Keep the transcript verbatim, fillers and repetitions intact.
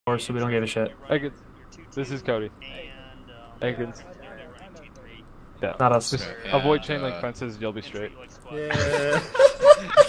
so we don't give a shit. Eggins, this is Cody. Eggins. Yeah. Not us. Just Yeah, avoid chain uh, link fences, you'll be straight. Yeah.